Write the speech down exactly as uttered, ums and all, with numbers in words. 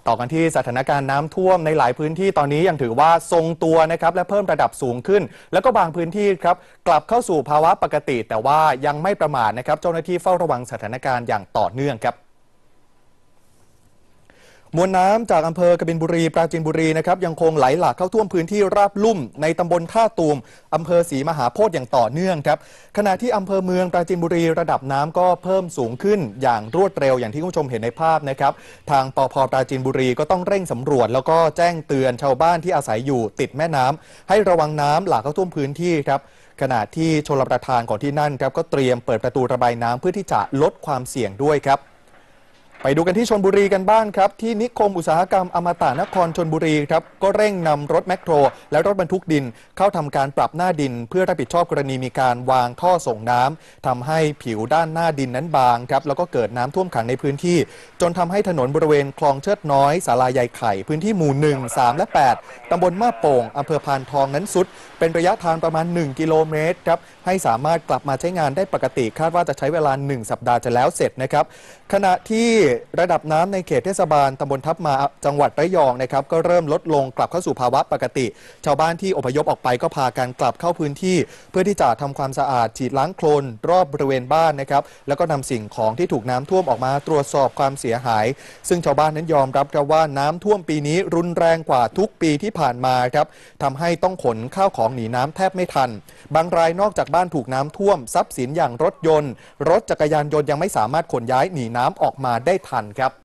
ต่อกันที่สถานการณ์น้ำท่วมในหลายพื้นที่ตอนนี้ยังถือว่าทรงตัวนะครับและเพิ่มระดับสูงขึ้นแล้วก็บางพื้นที่ครับกลับเข้าสู่ภาวะปกติแต่ว่ายังไม่ประมาทนะครับเจ้าหน้าที่เฝ้าระวังสถานการณ์อย่างต่อเนื่องครับมวลน้ำจากอำเภอกบินบุรีปราจีนบุรีนะครับยังคงไหลหลากเข้าท่วมพื้นที่ราบลุ่มในตำบลท่าตูมอำเภอศรีมหาโพธิ์อย่างต่อเนื่องครับขณะที่อำเภอเมืองปราจีนบุรีระดับน้ำก็เพิ่มสูงขึ้นอย่างรวดเร็วอย่างที่คุณผู้ชมเห็นในภาพนะครับทางปภ.ปราจีนบุรีก็ต้องเร่งสำรวจแล้วก็แจ้งเตือนชาวบ้านที่อาศัยอยู่ติดแม่น้ำให้ระวังน้ำหลากเข้าท่วมพื้นที่ครับขณะที่ชลประทานของที่นั่นครับก็เตรียมเปิดประตูระบายน้ำเพื่อที่จะลดความเสี่ยงด้วยครับไปดูกันที่ชลบุรีกันบ้างครับที่นิคมอุตสาหกรรมอมตะนครชลบุรีครับก็เร่งนำรถแมคโครและรถบรรทุกดินเข้าทำการปรับหน้าดินเพื่อรับผิดชอบกรณีมีการวางท่อส่งน้ำทำให้ผิวด้านหน้าดินนั้นบางครับแล้วก็เกิดน้ำท่วมขังในพื้นที่จนทำให้ถนนบริเวณคลองเชิดน้อยศาลาใยไข่พื้นที่หมู่หนึ่ง สามและแปดตำบลมาโป่งอำเภอพานทองนั้นสุดเป็นระยะทางประมาณหนึ่งกิโลเมตรครับให้สามารถกลับมาใช้งานได้ปกติคาดว่าจะใช้เวลาหนึ่งสัปดาห์จะแล้วเสร็จนะครับขณะที่ระดับน้ำในเขตเทศบาลตำบลทับมาจังหวัดระยองนะครับก็เริ่มลดลงกลับเข้าสู่ภาวะปกติชาวบ้านที่อพยพออกไปก็พากันกลับเข้าพื้นที่เพื่อที่จะทำความสะอาดฉีดล้างโคลนรอบบริเวณบ้านนะครับแล้วก็นำสิ่งของที่ถูกน้ำท่วมออกมาตรวจสอบความเสียหายซึ่งชาวบ้านนั้นยอมรับครับว่าน้ำท่วมปีนี้รุนแรงกว่าทุกปีที่ผ่านมาครับทำให้ต้องขนข้าวของหนีน้ำแทบไม่ทันบางรายนอกจากบ้านถูกน้ำท่วมทรัพย์สินอย่างรถยนต์รถจักรยานยนต์ยังไม่สามารถขนย้ายหนีน้ำออกมาได้ทันครับ